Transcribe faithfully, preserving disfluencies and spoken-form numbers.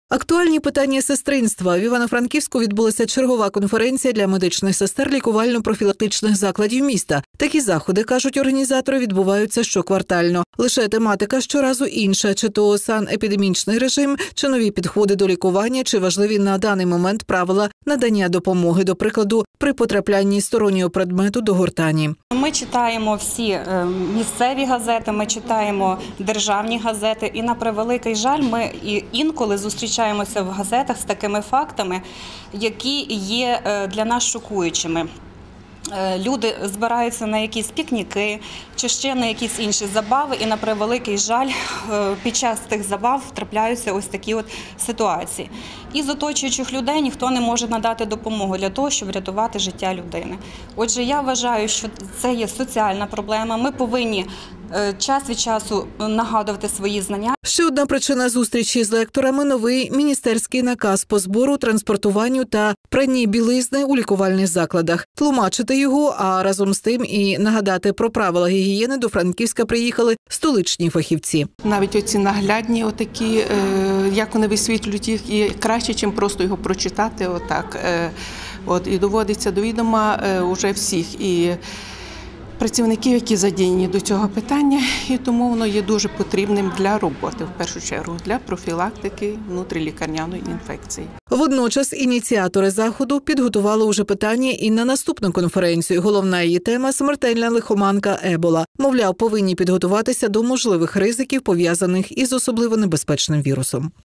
Актуальні питання сестринства. В Івано-Франківську відбулася чергова конференція для медичних сестер лікувально-профілактичних закладів міста. Такі заходи, кажуть організатори, відбуваються щоквартально. Лише тематика щоразу інша – чи то санепідемічний режим, чи нові підходи до лікування, чи важливі на даний момент правила надання допомоги, до прикладу, при потраплянні стороннього предмету до гортані. Ми читаємо всі місцеві газети, ми читаємо державні газети і, на превеликий жаль, ми інколи зустрічаємося в газетах з такими фактами, які є для нас шокуючими. Люди збираються на якісь пікніки чи ще на якісь інші забави, і, на превеликий жаль, під час тих забав трапляються ось такі от ситуації. Із оточуючих людей ніхто не може надати допомогу для того, щоб врятувати життя людини. Отже, я вважаю, що це є соціальна проблема. Ми повинні час від часу нагадувати свої знання. Ще одна причина зустрічі з лекторами – новий міністерський наказ по збору, транспортуванню та пранні білизни у лікувальних закладах. Тлумачити його, а разом з тим і нагадати про правила гігієни до Франківська приїхали столичні фахівці. Навіть оці наглядні, отакі, як вони висвітлюють їх, і краще, ніж просто його прочитати отак. От, і доводиться до відома вже всіх. І працівників, які задіяні до цього питання, і тому воно є дуже потрібним для роботи, в першу чергу, для профілактики внутрілікарняної інфекції. Водночас ініціатори заходу підготували уже питання і на наступну конференцію. Головна її тема – смертельна лихоманка Ебола. Мовляв, повинні підготуватися до можливих ризиків, пов'язаних із особливо небезпечним вірусом.